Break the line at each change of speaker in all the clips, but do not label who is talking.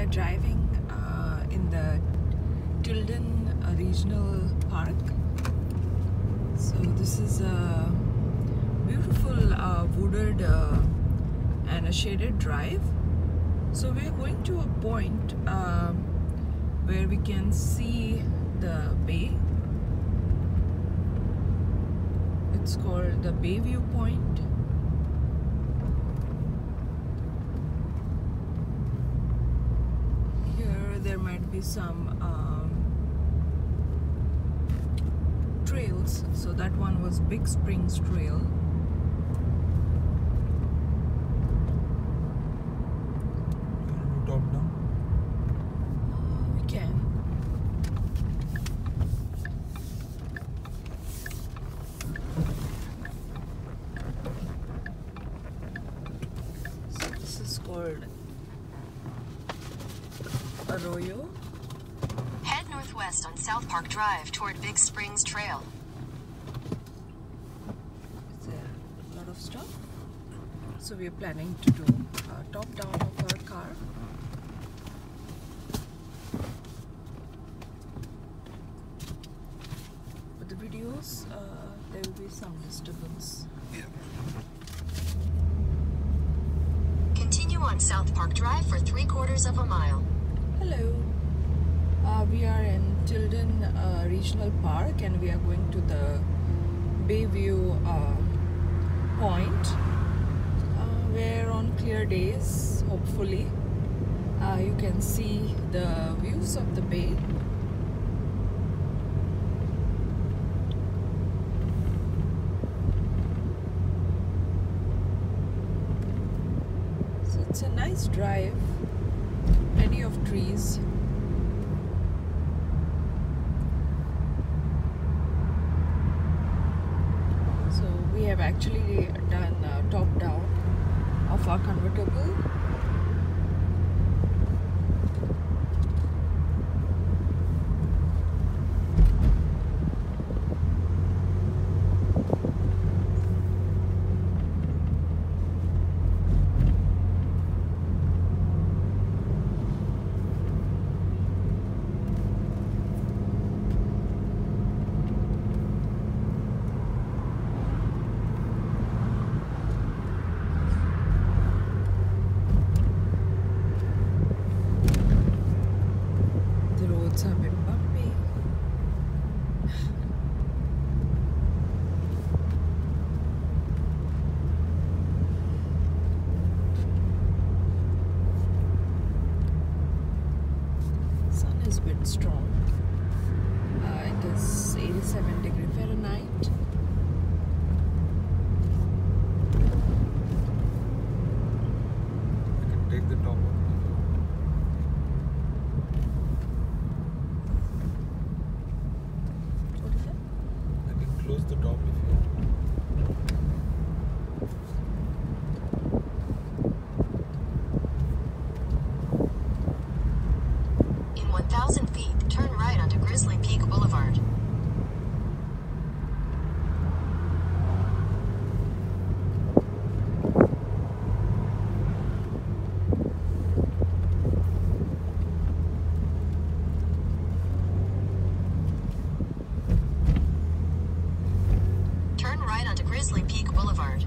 are driving in the Tilden Regional Park. So this is a beautiful wooded and a shaded drive. So we are going to a point where we can see the bay. It's called the Bay View Point. Here there might be some trails. So that one was Big Springs Trail.
Top down.
We can. So this is called Arroyo.
Head northwest on South Park Drive toward Big Springs Trail.
It's a lot of stuff. So we are planning to do top down of our car. But the videos, there will be some disturbance.
Yeah.
Continue on South Park Drive for 3/4 of a mile.
Hello. We are in Tilden Regional Park and we are going to the Bayview point where on clear days, hopefully, you can see the views of the bay. So it's a nice drive, plenty of trees. So we have actually done top down of our convertible. The roads are a bit bumpy. Sun is a bit strong. It is 87 degrees Fahrenheit.
I can take the top off.
What is it?
I can close the top if you want.
In 1,000 feet, turn right onto Grizzly Peak Boulevard. Turn right onto Grizzly Peak Boulevard.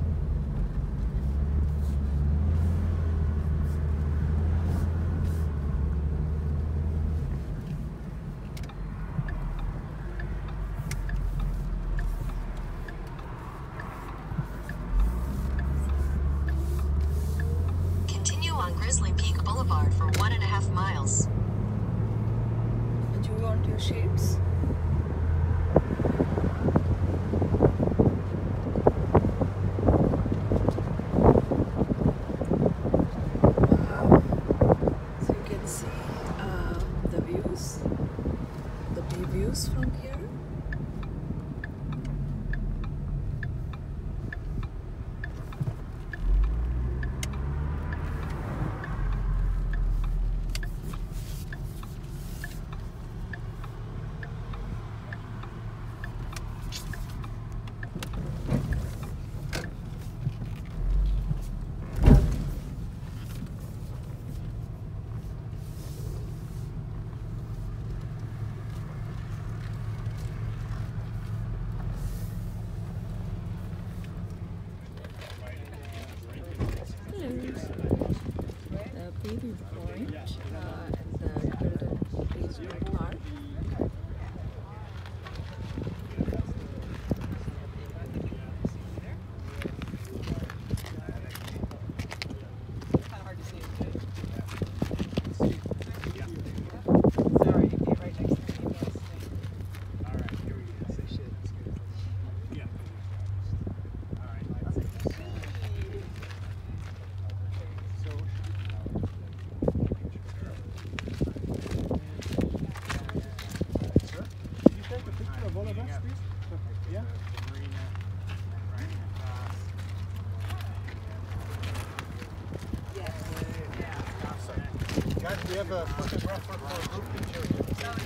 Continue on Grizzly Peak Boulevard for 1.5 miles.
Do you want your shades? Wow. So you can see the views, the bay views from here. baby point at the Tilden Regional Park.
Guys, we have a photographer for a group picture.